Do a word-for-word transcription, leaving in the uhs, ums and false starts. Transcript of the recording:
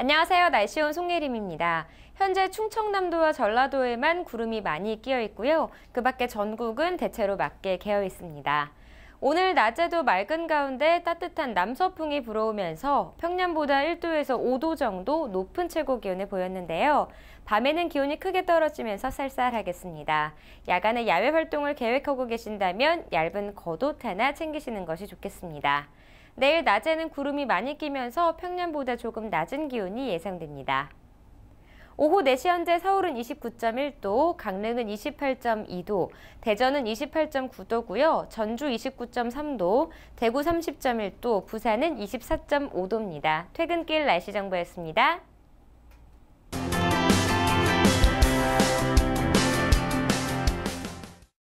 안녕하세요. 날씨온 송예림입니다. 현재 충청남도와 전라도에만 구름이 많이 끼어 있고요. 그 밖에 전국은 대체로 맑게 개어 있습니다. 오늘 낮에도 맑은 가운데 따뜻한 남서풍이 불어오면서 평년보다 일 도에서 오 도 정도 높은 최고 기온을 보였는데요. 밤에는 기온이 크게 떨어지면서 쌀쌀하겠습니다. 야간에 야외 활동을 계획하고 계신다면 얇은 겉옷 하나 챙기시는 것이 좋겠습니다. 내일 낮에는 구름이 많이 끼면서 평년보다 조금 낮은 기온이 예상됩니다. 오후 네 시 현재 서울은 이십구 점 일 도, 강릉은 이십팔 점 이 도, 대전은 이십팔 점 구 도고요. 전주 이십구 점 삼 도, 대구 삼십 점 일 도, 부산은 이십사 점 오 도입니다. 퇴근길 날씨 정보였습니다.